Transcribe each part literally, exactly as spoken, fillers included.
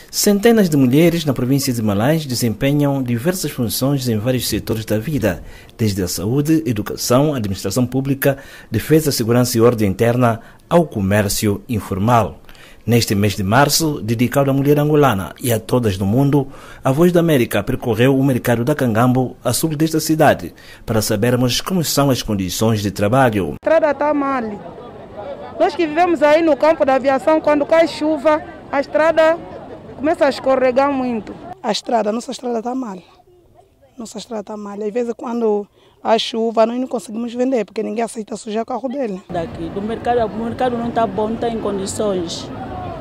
Centenas de mulheres na província de Malanje desempenham diversas funções em vários setores da vida, desde a saúde, educação, administração pública, defesa, segurança e ordem interna ao comércio informal. Neste mês de março, dedicado à mulher angolana e a todas no mundo, a Voz da América percorreu o mercado da Cangambo, a sul desta cidade, para sabermos como são as condições de trabalho. A estrada está mal. Nós que vivemos aí no campo da aviação, quando cai chuva, a estrada começa a escorregar muito. A estrada, nossa estrada está mal. Nossa estrada está mal. Às vezes, quando há chuva, nós não conseguimos vender, porque ninguém aceita sujar o carro dele. Daqui, do mercado, o mercado não está bom, não está em condições.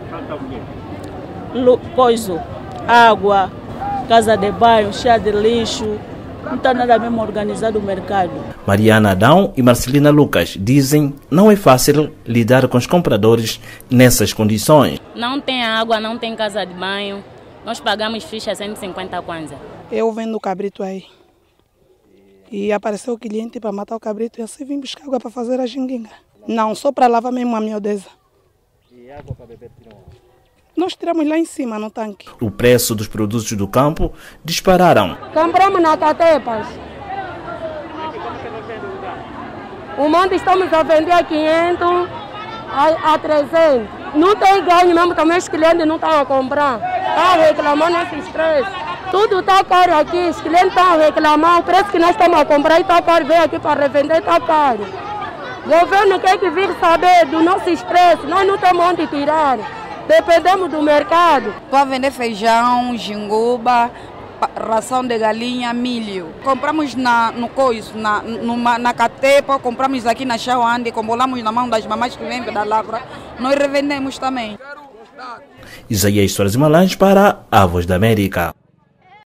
Coisa, água, casa de banho, chá de lixo, não está nada mesmo organizado o mercado. Mariana Adão e Marcelina Lucas dizem que não é fácil lidar com os compradores nessas condições. Não tem água, não tem casa de banho, nós pagamos ficha cento e cinquenta kwanza. Eu vendo cabrito aí e apareceu o cliente para matar o cabrito e assim vim buscar água para fazer a ginguinga. Não, só para lavar mesmo a miudeza. E água para beber tiram? Nós tiramos lá em cima, no tanque. O preço dos produtos do campo dispararam. Compramos na Catepas. O monte estamos a vender a quinhentos, a, a trezentos. Não tem ganho mesmo, também os clientes não estão a comprar. Estão reclamando esse estresse. Tudo está caro aqui, os clientes estão a reclamar. O preço que nós estamos a comprar está caro, vem aqui para revender, está caro. O governo quer que vir saber do nosso estresse, nós não temos onde tirar. Dependemos do mercado. Para vender feijão, jinguba, ração de galinha, milho. Compramos na, no coiso, na, numa, na Catepa, compramos aqui na Chauande, combolamos na mão das mamães que vêm da lavra. Nós revendemos também. Isaías Soares Malanje para a Voz da América.